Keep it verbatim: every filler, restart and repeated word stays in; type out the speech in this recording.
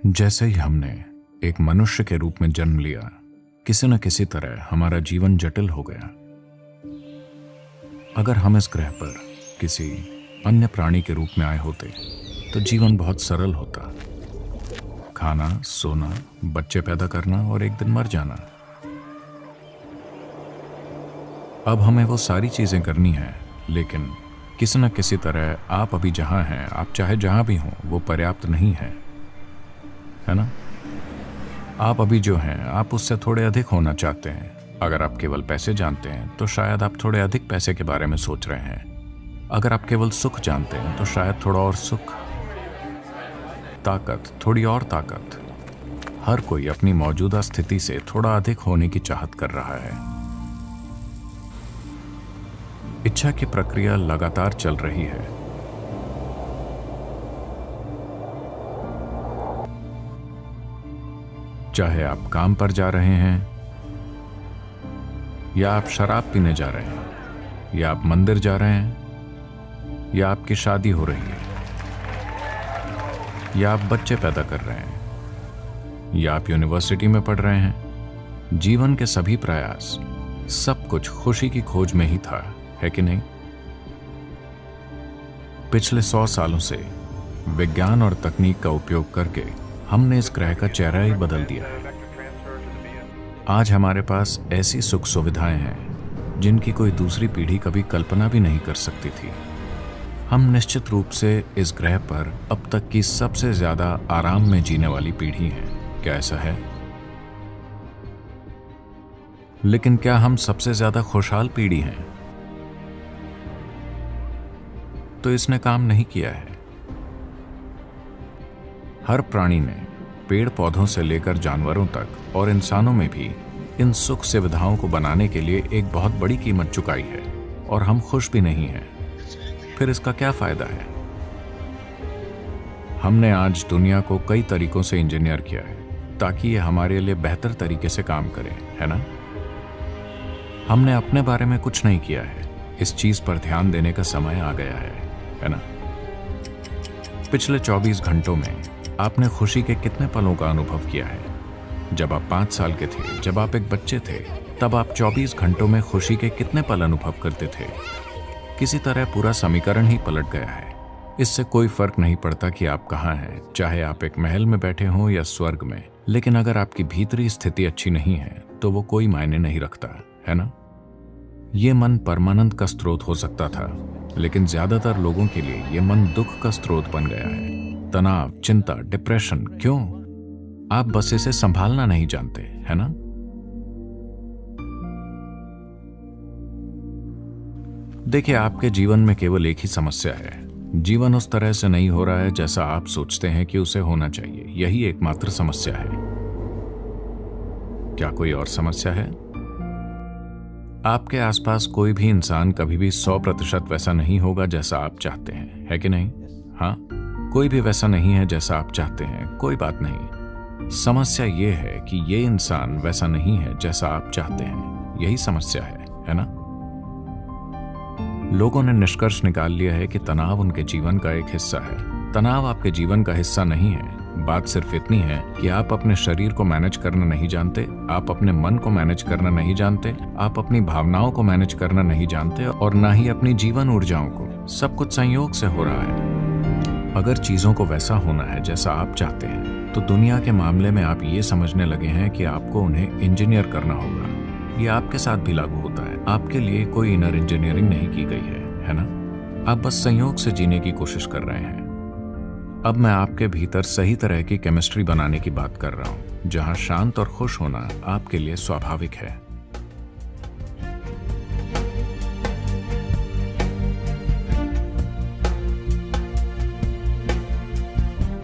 जैसे ही हमने एक मनुष्य के रूप में जन्म लिया, किसी न किसी तरह हमारा जीवन जटिल हो गया। अगर हम इस ग्रह पर किसी अन्य प्राणी के रूप में आए होते तो जीवन बहुत सरल होता। खाना, सोना, बच्चे पैदा करना और एक दिन मर जाना। अब हमें वो सारी चीजें करनी हैं, लेकिन किसी न किसी तरह आप अभी जहां हैं, आप चाहे जहां भी हों, वो पर्याप्त नहीं है, है ना? आप अभी जो हैं, आप उससे थोड़े अधिक होना चाहते हैं। अगर आप केवल पैसे जानते हैं तो शायद आप थोड़े अधिक पैसे के बारे में सोच रहे हैं। अगर आप केवल सुख जानते हैं तो शायद थोड़ा और सुख, ताकत, थोड़ी और ताकत। हर कोई अपनी मौजूदा स्थिति से थोड़ा अधिक होने की चाहत कर रहा है। इच्छा की प्रक्रिया लगातार चल रही है। चाहे आप काम पर जा रहे हैं, या आप शराब पीने जा रहे हैं, या आप मंदिर जा रहे हैं, या आपकी शादी हो रही है, या आप बच्चे पैदा कर रहे हैं, या आप यूनिवर्सिटी में पढ़ रहे हैं, जीवन के सभी प्रयास, सब कुछ खुशी की खोज में ही था, है कि नहीं? पिछले सौ सालों से विज्ञान और तकनीक का उपयोग करके हमने इस ग्रह का चेहरा ही बदल दिया है। आज हमारे पास ऐसी सुख सुविधाएं हैं जिनकी कोई दूसरी पीढ़ी कभी कल्पना भी नहीं कर सकती थी। हम निश्चित रूप से इस ग्रह पर अब तक की सबसे ज्यादा आराम में जीने वाली पीढ़ी हैं। क्या ऐसा है? लेकिन क्या हम सबसे ज्यादा खुशहाल पीढ़ी हैं? तो इसने काम नहीं किया है। हर प्राणी ने, पेड़ पौधों से लेकर जानवरों तक और इंसानों में भी, इन सुख सुविधाओं को बनाने के लिए एक बहुत बड़ी कीमत चुकाई है, और हम खुश भी नहीं हैं। फिर इसका क्या फायदा है? हमने आज दुनिया को कई तरीकों से इंजीनियर किया है ताकि ये हमारे लिए बेहतर तरीके से काम करे, है ना? हमने अपने बारे में कुछ नहीं किया है। इस चीज पर ध्यान देने का समय आ गया है, है ना? पिछले चौबीस घंटों में आपने खुशी के कितने पलों का अनुभव किया है? जब आप पांच साल के थे, जब आप एक बच्चे थे, तब आप चौबीस घंटों में खुशी के कितने पल अनुभव करते थे? किसी तरह पूरा समीकरण ही पलट गया है। इससे कोई फर्क नहीं पड़ता कि आप कहाँ हैं, चाहे आप एक महल में बैठे हों या स्वर्ग में। लेकिन अगर आपकी भीतरी स्थिति अच्छी नहीं है तो वो कोई मायने नहीं रखता, है ना? ये मन परमानंद का स्रोत हो सकता था, लेकिन ज्यादातर लोगों के लिए ये मन दुख का स्रोत बन गया है। तनाव, चिंता, डिप्रेशन। क्यों? आप बस इसे संभालना नहीं जानते, है ना? देखिए, आपके जीवन में केवल एक ही समस्या है। जीवन उस तरह से नहीं हो रहा है जैसा आप सोचते हैं कि उसे होना चाहिए। यही एकमात्र समस्या है। क्या कोई और समस्या है? आपके आसपास कोई भी इंसान कभी भी सौ प्रतिशत वैसा नहीं होगा जैसा आप चाहते हैं, है कि नहीं? हाँ, कोई भी वैसा नहीं है जैसा आप चाहते हैं। कोई बात नहीं। समस्या यह है कि ये इंसान वैसा नहीं है जैसा आप चाहते हैं। यही समस्या है, है ना? लोगों ने निष्कर्ष निकाल लिया है कि तनाव उनके जीवन का एक हिस्सा है। तनाव आपके जीवन का हिस्सा नहीं है। बात सिर्फ इतनी है कि आप अपने शरीर को मैनेज करना नहीं जानते, आप अपने मन को मैनेज करना नहीं जानते, आप अपनी भावनाओं को मैनेज करना नहीं जानते, और ना ही अपनी जीवन ऊर्जाओं को। सब कुछ संयोग से हो रहा है। अगर चीजों को वैसा होना है जैसा आप चाहते हैं, तो दुनिया के मामले में आप ये समझने लगे हैं कि आपको उन्हें इंजीनियर करना होगा। ये आपके साथ भी लागू होता है। आपके लिए कोई इनर इंजीनियरिंग नहीं की गई है, है ना? आप बस संयोग से जीने की कोशिश कर रहे हैं। अब मैं आपके भीतर सही तरह की केमिस्ट्री बनाने की बात कर रहा हूं, जहां शांत और खुश होना आपके लिए स्वाभाविक है।